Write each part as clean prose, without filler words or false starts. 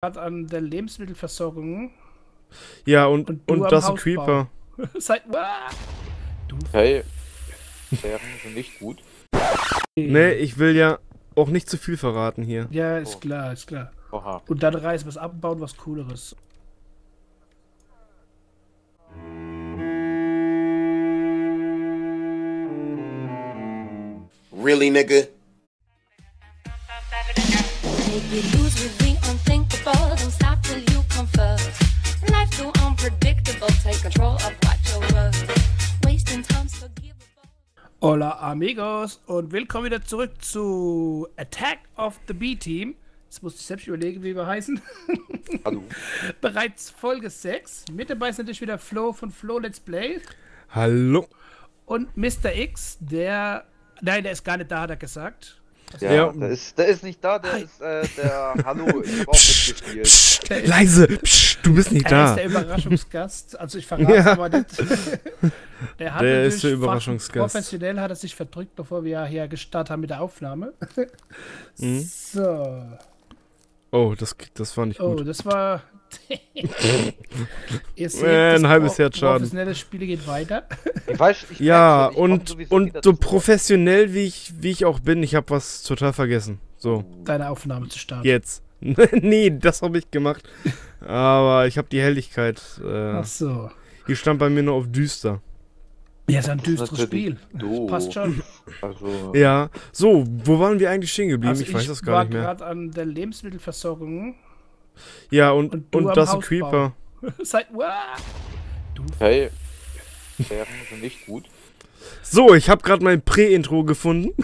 Gerade an der Lebensmittelversorgung Ja, und du am das ist ein Haus Creeper. Seit. Du. Hey, wären sie nicht gut. Nee, ich will ja auch nicht zu viel verraten hier. Ja, ist Oh. klar, ist klar. Oha. Und dann reißen wir es ab und bauen was Cooleres. Really, nigga? Make you lose with the unthinkable. Don't stop till you come first. Life's too unpredictable. Take control of what you're worth. Wasting time's forgivable. Hola amigos und willkommen wieder zurück zu Attack of the B-Team. Jetzt musste ich selbst überlegen, wie wir heißen. Hallo. Bereits Folge 6. Mit dabei ist natürlich wieder Flo von Flo Let's Play Hallo. und Mr. X, der... Nein, der ist gar nicht da, hat er gesagt. Ja, Ja. der ist nicht da, der ist der Hallo, ich hab auch mitgespielt. Der ist, Leise, psch, du bist nicht er ist da. der Überraschungsgast. Also ich verrate Ja. aber nicht. Der, hat Der ist natürlich der Überraschungsgast. Professionell hat er sich verdrückt, bevor wir hier gestartet haben mit der Aufnahme. Mhm. So. Oh, das war nicht Oh, gut. das war... Ihr seht, Ein das halbes Herz Schaden. professionelle Spiel geht weiter. Ich weiß, ich Ja, merk schon, ich komm und sowieso wieder so zu professionell wie ich auch bin, ich habe was total vergessen. So, Deine Aufnahme zu starten. jetzt. Nee, das habe ich gemacht. Aber ich habe die Helligkeit. Ach so. Hier stand bei mir nur auf düster. Ja, ist ein Das ist düsteres natürlich Spiel. doof. Passt schon. Also, Ja, so, wo waren wir eigentlich stehen geblieben? Also ich weiß das gar war nicht mehr. gerade an der Lebensmittelversorgung. Ja, und und du am das ist ein Haus Creeper. Seit. Du. hey, wären sie nicht gut. So, ich habe gerade mein Prä-Intro gefunden.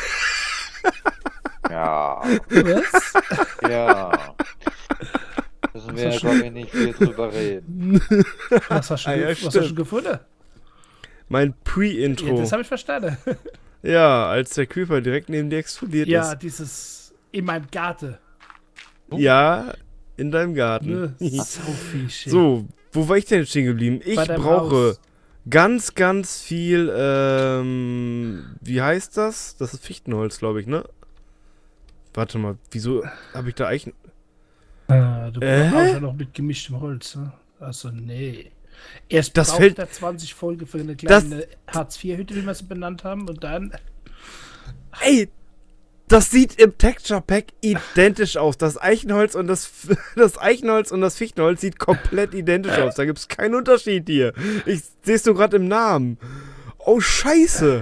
Ja, Was? ja. Müssen wir ja, glaube ich, nicht viel drüber reden. Was hast du, Ah, ja, was hast stimmt. du gefunden? Mein Ja, Pre-Intro. das habe ich verstanden. Ja, als der Creeper direkt neben dir explodiert Ja, ist. dieses in meinem Garten. Ja, in deinem Garten. Ne? So viel Shit. So, wo war ich denn jetzt stehen geblieben? Ich Bei deinem brauche Haus. ganz viel, wie heißt das? Das ist Fichtenholz, glaube ich, ne? Warte mal, wieso habe ich da Eichen... Du brauchst ja noch mit gemischtem Holz. Ne? Also, nee. Erst Das braucht fällt- er 20 Folge für eine Das- kleine Hartz-IV-Hütte, wie wir sie benannt haben. Und dann. Ey, das sieht im Texture Pack identisch aus. Das Eichenholz und das Eichenholz und das Fichtenholz sieht komplett identisch aus. Da gibt es keinen Unterschied hier. Ich sehe es nur gerade im Namen. Oh, scheiße.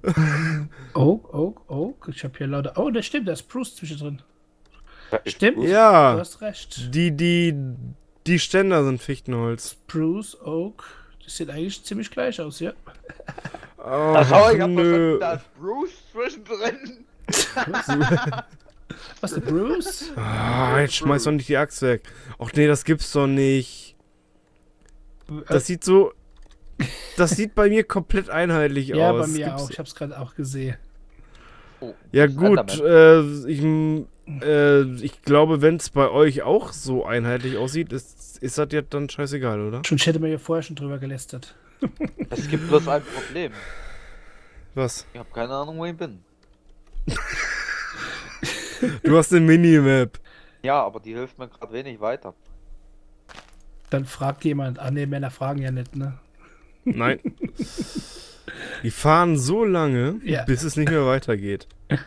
Oak. Ich habe hier lauter. Oh, das stimmt, da ist Bruce zwischendrin. Stimmt? Du Ja, hast recht. die Ständer sind Fichtenholz. Bruce, Oak. Das sieht eigentlich ziemlich gleich aus, ja. Oh, Achso, ich hab nö. verstanden, da ist Bruce zwischendrin. Was, der Bruce? Ah, jetzt schmeiß doch nicht die Axt weg. Ach nee, das gibt's doch nicht. Das sieht so... Das sieht bei mir komplett einheitlich Ja, aus. bei mir Gibt's- auch. Ich hab's gerade auch gesehen. Oh, Ja das ist gut, Enderman. ich glaube, wenn es bei euch auch so einheitlich aussieht, ist das ja dann scheißegal, oder? Schon hätte man ja vorher schon drüber gelästert. Es gibt bloß ein Problem. Was? Ich habe keine Ahnung, wo ich bin. Du hast eine Minimap. Ja, aber die hilft mir gerade wenig weiter. Dann fragt jemand. Ah, ne, Männer fragen ja nicht, ne? Nein. Die fahren so lange, Ja. bis es nicht mehr weitergeht.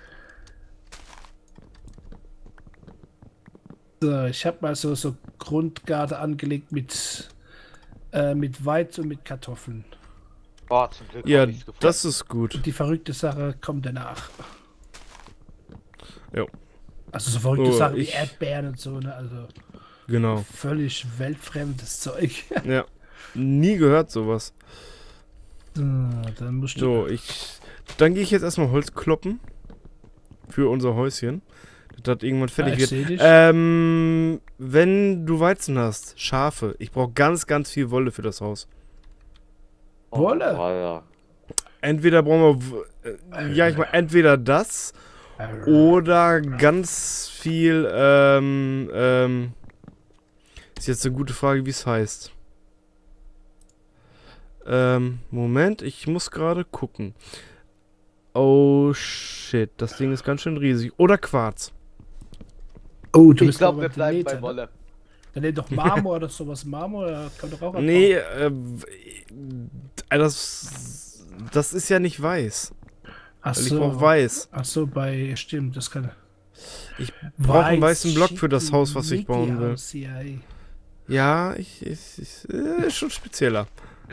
So, ich habe mal so Grundgarten angelegt mit Weiz und mit Kartoffeln. Oh, zum Glück Ja, hab ich's gefunden. das ist gut. Die verrückte Sache kommt danach. Jo. Also so verrückte Oh, Sachen wie ich- Erdbeeren und so, ne? Also Genau. völlig weltfremdes Zeug. Ja. Nie gehört sowas. So, dann musst du. So, dann gehe ich jetzt erstmal Holz kloppen. Für unser Häuschen. Das irgendwann fertig ich wird. seh dich. Wenn du Weizen hast, Schafe. Ich brauche ganz viel Wolle für das Haus. Wolle? Oh, ja. Entweder brauchen wir, ich meine, entweder das oder ganz viel, ist jetzt eine gute Frage, wie es heißt. Moment, ich muss gerade gucken. Oh shit, das Ding ist ganz schön riesig. Oder Quarz. Oh, du Ich bist glaube, aber wir bleiben Demeter, bei ne? Wolle. Dann nimm doch Marmor oder sowas. Marmor, da kann doch auch abbauen. Nee, das ist ja nicht weiß. Ach Ich so. brauche weiß. Ach so, stimmt, das kann. Ich brauche einen Weiß, weißen Block für das schicken Haus, was ich bauen will. Mickey-Haus hier, ey. Ja, ist schon spezieller.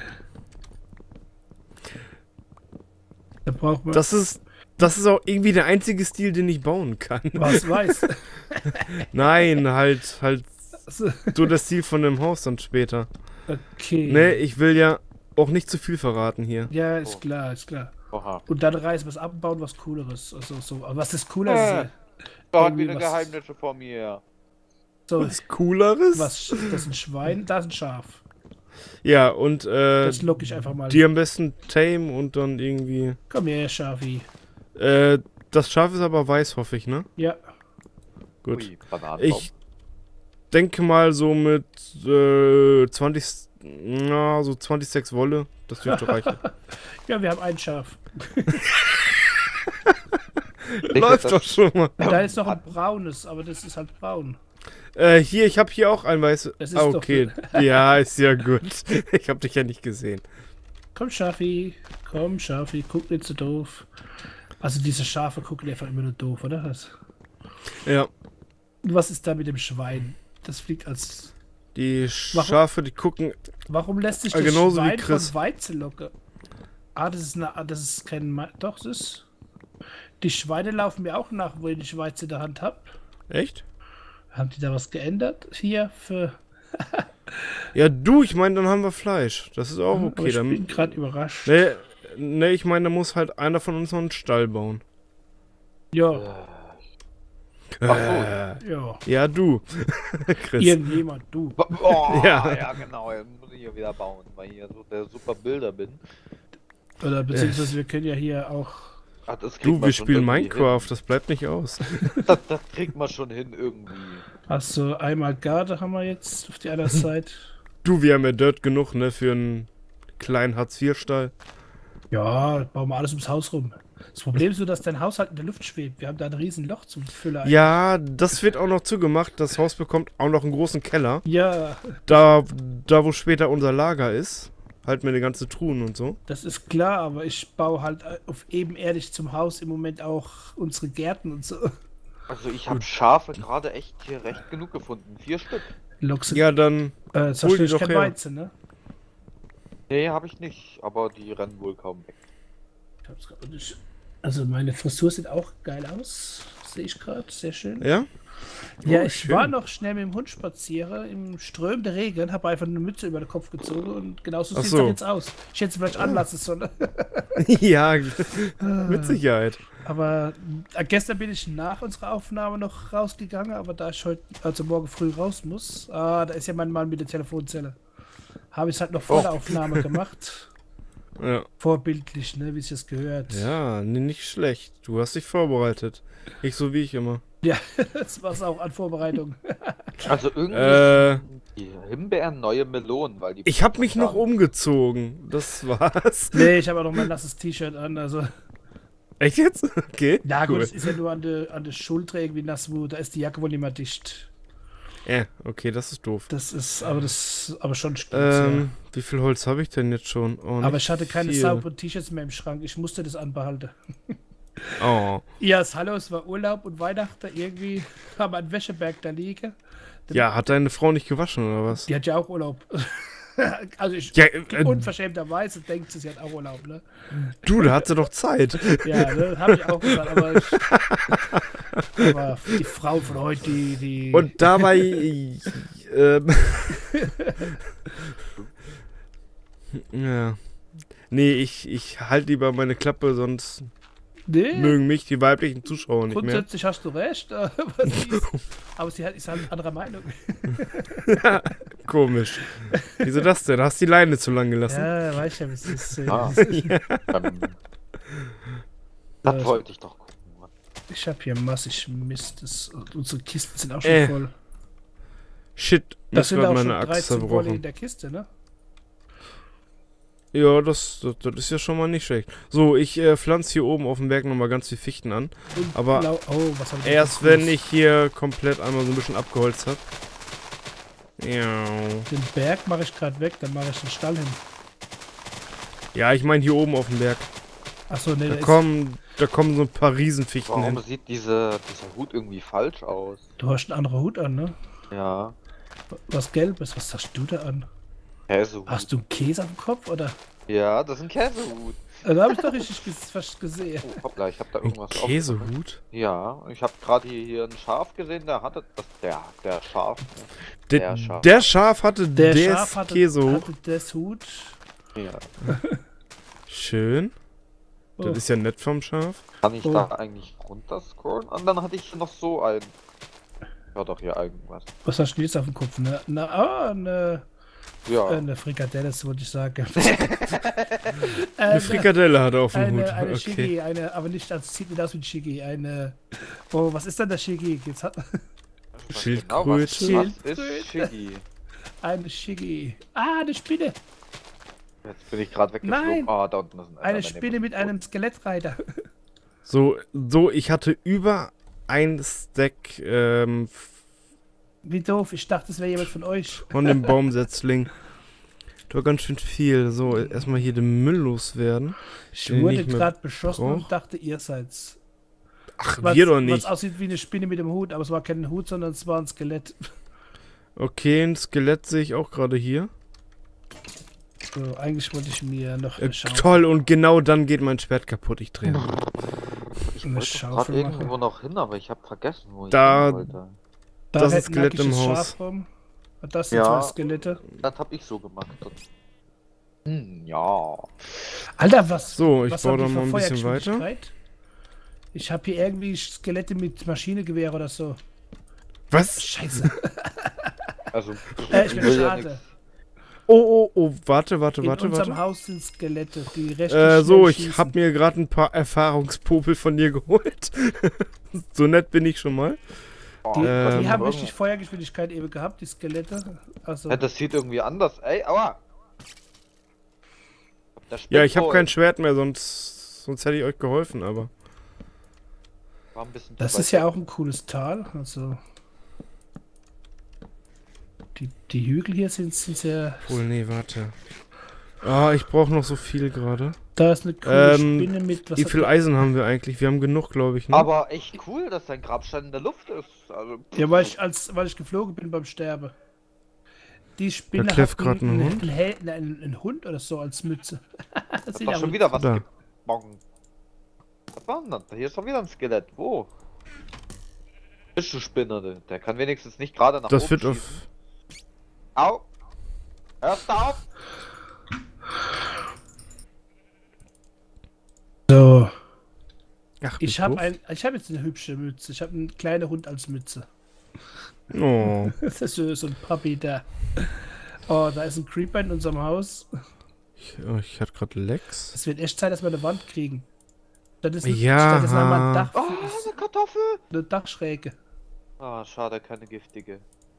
Da braucht man Das ist auch irgendwie der einzige Stil, den ich bauen kann. was weiß. Nein, halt So, so der Stil von dem Haus dann später. okay. Nee, ich will ja auch nicht zu viel verraten hier. Ja, ist klar, ist klar. Oha. Und dann reißen wir es ab und bauen was Cooleres. Also, so. Aber was ist cooler? Da hat Irgendwie wieder was- Geheimnisse vor mir. So, Was Cooleres? was, das ist ein Schwein, da ist ein Schaf. Ja, und Das lock ich einfach mal. die am besten tame und dann irgendwie. Komm her, Schafi. Das Schaf ist aber weiß, hoffe ich, ne? Ja, Gut. Ui, Bananenbaum. Ich denke mal so mit 20 Stacks Wolle. Das dürfte reichen. ja, wir haben ein Schaf. Läuft doch schon mal. Und da ist noch ein braunes, aber das ist halt braun. Ich habe hier auch ein weißes. Das ist Ah, doch okay. Ja, ist ja gut. Ich habe dich ja nicht gesehen. Komm, Schafi, guck nicht so doof. Also diese Schafe gucken einfach immer nur doof, oder? Ja. Und was ist da mit dem Schwein? Das fliegt als... Die Schafe, die gucken. Warum lässt sich das genauso wie Schwein Chris. von Weizen locken? Das ist kein... Doch, das ist... Die Schweine laufen mir auch nach, wo ich die Weizen in der Hand habe. Echt? Haben die da was geändert? Hier für... Ja, du, ich meine, dann haben wir Fleisch. Das ist auch Aber okay. ich bin Dann, gerade überrascht. nee, ich meine, da muss halt einer von uns noch einen Stall bauen. Ja, ja. Ja, du. Chris. Irgendjemand, du. Oh, Ja. ja. Genau. Jetzt muss ich hier wieder bauen, weil ich hier so der super Bilder bin. Oder beziehungsweise wir können ja hier auch... Ach, das kriegt Du, man wir schon spielen irgendwie Minecraft, das bleibt nicht aus. Hin. Das kriegt man schon hin irgendwie. Achso, einmal Garde haben wir jetzt auf die andere Seite. Du, wir haben ja Dirt genug, ne, für einen kleinen Hartz-IV-Stall. Ja, bauen wir alles ums Haus rum. Das Problem ist nur, dass dein Haus halt in der Luft schwebt. Wir haben da ein riesen Loch zum Füllen. Ja, das wird auch noch zugemacht. Das Haus bekommt auch noch einen großen Keller. Ja, Da wo später unser Lager ist. Halten wir die ganze Truhen und so. das ist klar, aber ich baue halt auf ebenerdig zum Haus im Moment auch unsere Gärten und so. Also ich habe Schafe gerade echt hier recht genug gefunden. 4 Stück. Loks Ja, dann das hol die ist doch kein her. Weizen, ne? Nee, habe ich nicht. Aber die rennen wohl kaum weg. Ich hab's grad nicht. Also meine Frisur sieht auch geil aus. Sehe ich gerade, sehr schön. Ja? Ja, Oh, ich schön. war noch schnell mit dem Hund spazieren im strömenden Regen, habe einfach eine Mütze über den Kopf gezogen und genauso Ach sieht es so. doch jetzt aus. Ich hätte es vielleicht anlassen sollen. Ja, mit Sicherheit. Aber gestern bin ich nach unserer Aufnahme noch rausgegangen, aber da ich heute, also morgen früh raus muss, da ist ja mein Mann mit der Telefonzelle. Habe ich es halt noch vor der Aufnahme gemacht. Ja. Vorbildlich, ne, wie es das gehört. Ja, nicht schlecht. Du hast dich vorbereitet. Nicht so wie ich immer. Ja, das war es auch an Vorbereitung. Also irgendwie Äh. sind die Himbeeren neue Melonen, weil die... Ich habe mich noch umgezogen. Das war's. Nee, ich habe auch noch mein nasses T-Shirt an, also. Echt jetzt? Okay. Ja, gut, cool. es ist ja nur an der Schulter irgendwie nass, wo da ist die Jacke wohl nicht mehr dicht. Okay, das ist doof. Das ist, aber schon stimmt. Wie viel Holz habe ich denn jetzt schon? Oh, Aber nicht ich hatte keine viel. sauberen T-Shirts mehr im Schrank. Ich musste das anbehalten. Oh. Ja, hallo, es war Urlaub und Weihnachten. Irgendwie haben wir einen Wäscheberg da liegen. Ja, hat deine Frau nicht gewaschen oder was? Die hat ja auch Urlaub. Also ich Ja, unverschämterweise denkt sie hat auch Urlaub, ne? du, da hat sie doch Zeit. Ja, ne, habe ich auch gesagt, aber die Frau von heute, die Und dabei. Ja. Nee, ich halte lieber meine Klappe, sonst nee, mögen mich die weiblichen Zuschauer nicht mehr. grundsätzlich hast du recht, aber sie ist halt anderer Meinung. Komisch. Wieso das denn? Hast die Leine zu lang gelassen? Ja, weißt ja, wie es ist. Ah. Das Ja. wollte ich doch gucken. Ich habe hier massig Mist. Unsere Kisten sind auch schon voll. Shit, Das das sind wird auch schon meine Axt 13 Wolle zerbrochen. in der Kiste, ne? Ja, das ist ja schon mal nicht schlecht. So, ich pflanze hier oben auf dem Berg nochmal ganz viel Fichten an. Und Aber oh, was hab ich erst denn für wenn ich hier komplett einmal so ein bisschen abgeholzt habe. Ja. Den Berg mache ich gerade weg, dann mache ich den Stall hin. Ja, ich meine hier oben auf dem Berg. Achso, nee, Da da kommen so ein paar Riesenfichten Warum hin. sieht dieser Hut irgendwie falsch aus? du hast einen anderen Hut an, ne? Ja. Was Gelbes, was hast du da an? Käsehut. Hast du einen Käse auf dem Kopf, oder? Ja, das ist ein Käsehut. Da habe ich doch richtig fast gesehen. Oh, hoppla, ich hab da Ein irgendwas Käsehut? Ja, ich habe gerade hier ein Schaf gesehen, der hatte das, der Schaf. Der, Schaf. der Schaf hatte Der des Schaf hatte Käsehut. das Hut. Ja. Schön. Oh. Das ist ja nett vom Schaf. Kann ich Oh. da eigentlich runterscrollen? Und dann hatte ich noch so ein. Ja doch hier irgendwas. Was hast du jetzt auf dem Kopf? Ja. Eine Frikadelle, das wollte ich sagen. Eine Frikadelle hat er auf dem Hut. Eine Okay. Shiggy, aber nicht, das sieht nicht aus wie ein Shiggy. Oh, was ist denn der Shiggy? Jetzt hat Schildkröte. Was ist Shiggy? eine Shiggy. Ah, eine Spinne. Jetzt bin ich gerade weggeflogen. Nein. Ah, da unten ist ein Eine Enderman, Spinne den mit muss einem Skelettreiter. So, ich hatte über ein Stack Wie doof, ich dachte, es wäre jemand von euch. von dem Baumsetzling. Das war ganz schön viel. So, erstmal hier den Müll loswerden. Ich Den wurde nicht mehr gerade beschossen brauch. und dachte, ihr seid's. Ach, wir doch Was nicht. aussieht wie eine Spinne mit dem Hut, aber es war kein Hut, sondern es war ein Skelett. Okay, ein Skelett sehe ich auch gerade hier. So, eigentlich wollte ich mir noch eine Schaufel, Toll, und genau dann geht mein Schwert kaputt. Ich drehe. Ich eine wollte Schaufel gerade machen. irgendwo noch hin, aber ich habe vergessen, wo Da- ich hin wollte. Da das ist rennt ein Skelett im nackiges Haus. Schaf rum. Und das sind Ja. zwei Skelette. Das habe ich so gemacht. Ja. Alter, was? So, ich was baue haben da die mal für ein bisschen weiter. Feuergeschwindigkeit? Ich habe hier irgendwie Skelette mit Maschinengewehr oder so. Was? Scheiße. Also, Ich bin will ja schade. Oh, warte. In unserem Haus sind Skelette, die recht So, schnell ich schießen. habe mir gerade ein paar Erfahrungspopel von dir geholt. So nett bin ich schon mal. Oh, Die, das die ist haben irgend- richtig Feuergeschwindigkeit eben gehabt, die Skelette. Also, Ja, das sieht irgendwie anders. Ey, aua! Der Ja, ich habe Spinnwolf kein Schwert mehr, sonst hätte ich euch geholfen, aber. war ein bisschen das zu ist weit ja weg. auch ein cooles Tal. Also, die Hügel hier sind sehr. Wohl, nee, warte. Ah, ich brauche noch so viel gerade. Da ist eine coole Ähm, Spinne mit. Was Wie hat viel die- Eisen haben wir eigentlich? Wir haben genug, glaube ich, ne? Aber echt cool, dass dein Grabstein in der Luft ist. Also, Ja, weil ich geflogen bin beim Sterben. Die Spinne Da kläfft hat grad ein Hund. einen Hund oder so als Mütze. das sieht war ja schon gut. wieder was Da. gebongt. Was war denn das? Hier ist schon wieder ein Skelett. Wo? Bist du Spinner? Der kann wenigstens nicht gerade nach Das oben wird schießen. auf. Au! Hörst du auf? So, Ach, ich doof. habe jetzt eine hübsche Mütze. Ich habe einen kleinen Hund als Mütze. Oh. Das ist so ein Papi da. Oh, da ist ein Creeper in unserem Haus. Ich hatte gerade Lex. Es wird echt Zeit, dass wir eine Wand kriegen. Das ist Ja. das ist mal ein Dach, Oh, eine Kartoffel! eine Dachschräge. Ah, schade, keine giftige.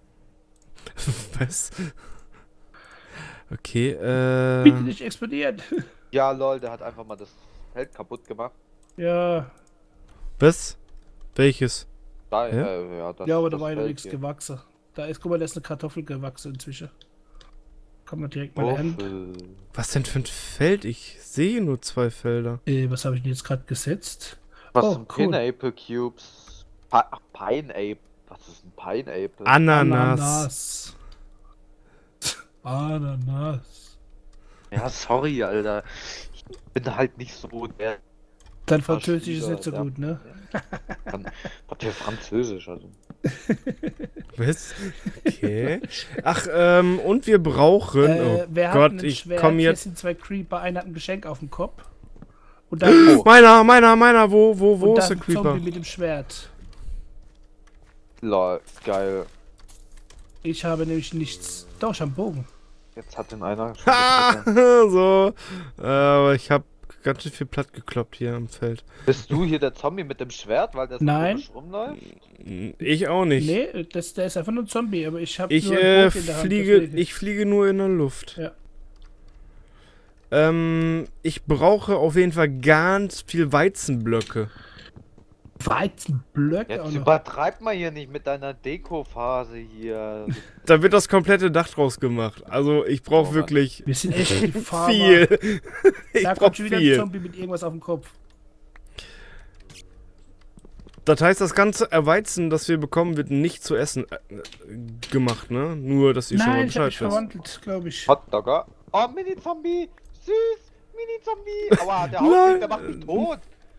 Was? Okay, Bitte nicht explodieren. Ja, lol, der hat einfach mal das Feld kaputt gemacht. Ja, Was? Welches? Da, Ja? ja, das, ja, aber da das war ja Feld nichts hier. gewachsen. Da ist, guck mal, da ist eine Kartoffel gewachsen inzwischen. Kann man direkt mal ernten. Kartoffel. Was denn für ein Feld? Ich sehe nur 2 Felder. Was habe ich denn jetzt gerade gesetzt? Was Oh, sind cool. Pineapple Cubes? Pineapple. Was ist ein Pineapple? Ananas. Ananas. Ja, sorry, Alter. Ich bin halt nicht so der. Dein Französisch ist Schüler, nicht so ja. gut, ne? Was für Französisch, also. Was? Okay. Ach, und wir brauchen. Oh wir hatten Gott, ein ich Schwert. komme Hier jetzt. sind zwei Creeper. Einer hat ein Geschenk auf dem Kopf. Und dann, Meiner, wo und ist dann der ein Zombie Creeper? mit dem Schwert. Lol, geil. Ich habe nämlich nichts. Doch, ich habe einen Bogen. Jetzt hat den einer schon Ha! getroffen. So. Aber ich habe ganz schön viel platt gekloppt hier am Feld. Bist du hier der Zombie mit dem Schwert, weil der so Nein. komisch rumläuft? Ich auch nicht. Nee, der ist einfach nur ein Zombie, aber ich habe Ich nur einen Bogen in der Hand. fliege, deswegen. nur in der Luft. Ja. Ich brauche auf jeden Fall ganz viel Weizenblöcke. Weizenblöcke auch Jetzt noch. übertreib mal hier nicht mit deiner Deko-Phase hier. Da wird das komplette Dach draus gemacht. Also ich brauche Oh Mann. wirklich Wir sind echt die Farmer. viel. Ich Da brauche kommt schon wieder ein viel. Zombie mit irgendwas auf dem Kopf. Das heißt, das ganze Weizen, das wir bekommen, wird nicht zu essen gemacht, ne? Nur, dass ihr schon mal Nein, ich hab Bescheid mich wisst. verwandelt, glaube ich. Hotdogger. Oh, Mini-Zombie. Süß. Mini-Zombie. Aua, der haut Nein. mich, der macht mich tot.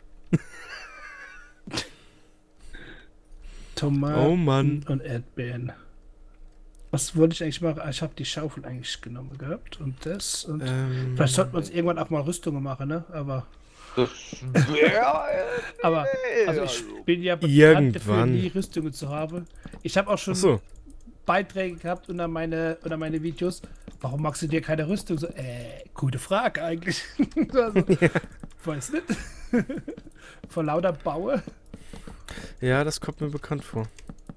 Tomaten Oh Mann. und Erdbeeren. Was wollte ich eigentlich machen? Ich habe die Schaufel eigentlich genommen gehabt und das und vielleicht sollten wir uns irgendwann auch mal Rüstungen machen, ne? Aber Das wäre... also ich bin ja bekannt dafür, Irgendwann. nie Rüstungen zu haben. Ich habe auch schon Achso. Beiträge gehabt unter meine Videos. Warum magst du dir keine Rüstung? So, gute Frage eigentlich. Also, weiß nicht. Vor lauter Baue. Ja, das kommt mir bekannt vor.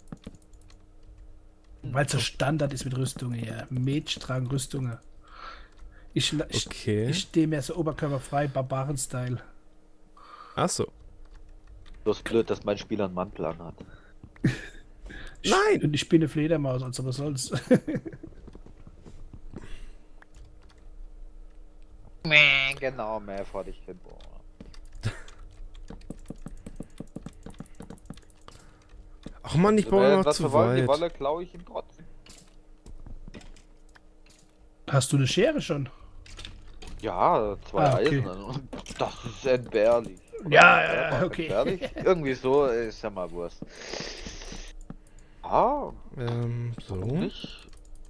Weil so Standard ist mit Rüstungen, ja. Mädchen tragen Rüstungen. Ich Okay. stehe mehr so oberkörperfrei, Barbaren-Style. Achso. Das ist blöd, dass mein Spieler einen Mantel anhat. Nein! Und ich bin eine Fledermaus, also was soll's. Genau, mehr vor dich hin. Boah. Ach man, ich brauche noch Was zu wir wollen, die weit. Wolle klaue ich ihm trotzdem. Hast du eine Schere schon? Ja, 2 Ah, okay. Eisen. Und das ist entbehrlich. Ja, okay. Entbehrlich? Irgendwie so ist ja mal Wurst. Ah, So. nicht.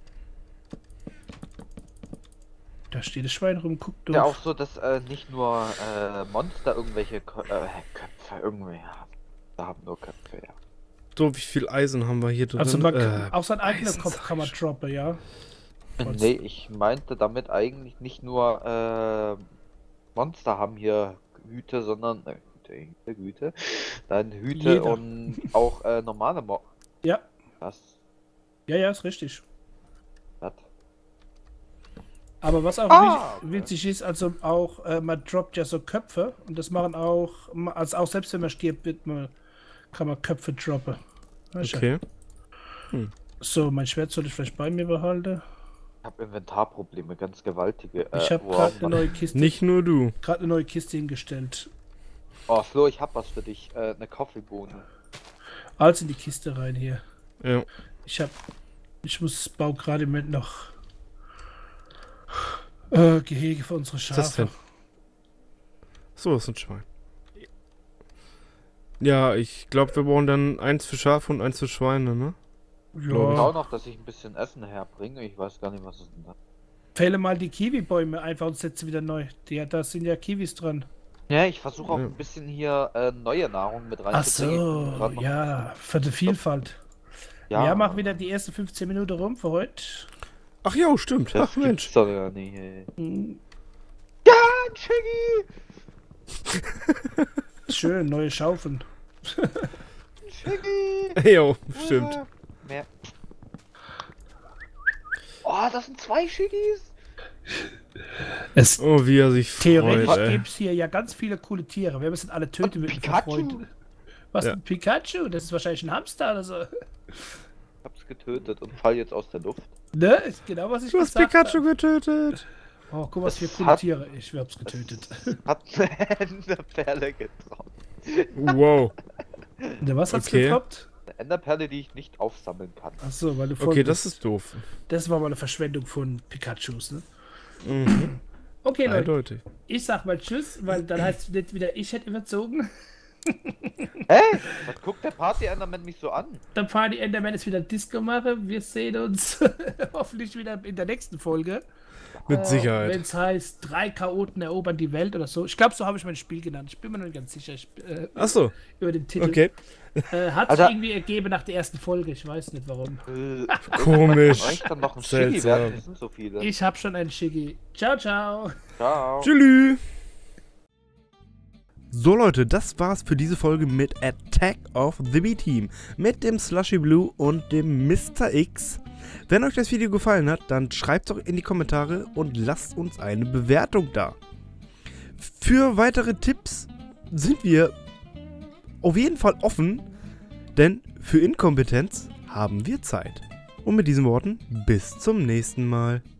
Da steht das Schwein rum, guck Ja, doof. auch so, dass nicht nur Monster irgendwelche Köpfe irgendwie haben. Da haben nur Köpfe, ja. So, wie viel Eisen haben wir hier drin? Also man kann, auch sein eigener Eisen, Kopf sag kann man ich. droppen, ja. Was? Nee, ich meinte damit eigentlich nicht nur Monster haben hier Hüte, sondern Güte. Dann Hüte Jeder. und auch normale Ja, Das. ja, ist richtig. Das. Aber was auch Ah! witzig ist, also auch, man droppt ja so Köpfe und das machen auch, also auch selbst wenn man stirbt, kann man Köpfe droppen. Weißt du? Okay. So, mein Schwert soll ich vielleicht bei mir behalten. Ich habe Inventarprobleme, ganz gewaltige. Ich habe wow. gerade eine neue Kiste, Nicht nur du. hingestellt. Oh, Flo, ich hab was für dich. Eine Kaffeebohne. Alles in die Kiste rein hier. Ja. Baue gerade im Moment noch Gehege für unsere Was ist das Schafe. denn? So, das ist ein Schwein. Ja, ich glaube, wir brauchen dann eins für Schafe und eins für Schweine, ne? glaub Ich Ja, auch noch, dass ich ein bisschen Essen herbringe. Ich weiß gar nicht, was ist denn da. fälle mal die Kiwi-Bäume einfach und setze wieder neu. Da sind ja Kiwis dran. Ja, ich versuche auch Ja. ein bisschen hier neue Nahrung mit Ach reinzubringen. so, Grad noch- ja, für die Vielfalt. Ja, Ja, mach wieder die ersten 15 Minuten rum für heute. Ach ja, stimmt. Das Ach Mensch. gibt's doch gar nicht. Ey. Hm, Ah, Chiggy! Schön, neue Schaufeln. Chiggy! Jo, stimmt. Mehr. Oh, das sind 2 Chiggis! Es, Oh, wie er sich theoretisch freut, ey. gibt es hier ja ganz viele coole Tiere. Wir müssen alle töten Und mit Pikachu? Was, Ja. ein Pikachu? Das ist wahrscheinlich ein Hamster oder so. Ich hab's getötet und fall jetzt aus der Luft. Ne? Ist genau, was ich Du hast gesagt Pikachu habe. getötet. Oh, guck mal, was für Das coole hat- Tiere. Ich hab's getötet. Hat eine Enderperle getroffen. Wow. Der was hat's Okay. getroppt? Eine Enderperle, die ich nicht aufsammeln kann. Achso, weil du voll Okay, bist. das ist doof. Das war mal eine Verschwendung von Pikachus, ne? Mhm. Okay, Leute, Eindeutig. ich sag mal Tschüss, weil dann heißt es nicht wieder, ich hätte überzogen. Hey, was guckt der Party-Enderman mich so an? Dann fahren die Enderman jetzt wieder Disco machen. Wir sehen uns hoffentlich wieder in der nächsten Folge. Mit Wenn Sicherheit. es heißt, 3 Chaoten erobern die Welt oder so. Ich glaube, so habe ich mein Spiel genannt. Ich bin mir noch nicht ganz sicher Ach so, über den Titel. okay. Hat sich Alter. irgendwie ergeben nach der ersten Folge. Ich weiß nicht warum. Komisch. Reicht dann noch ein Seltsam. Chili werden? Das sind so viele. Ich habe schon einen Schicki. Ciao, ciao. Ciao. Tschüss. So Leute, das war's für diese Folge mit Attack of the B-Team. Mit dem Slushy Blue und dem Mr. X. Wenn euch das Video gefallen hat, dann schreibt doch in die Kommentare und lasst uns eine Bewertung da. Für weitere Tipps sind wir auf jeden Fall offen, denn für Inkompetenz haben wir Zeit. Und mit diesen Worten, bis zum nächsten Mal.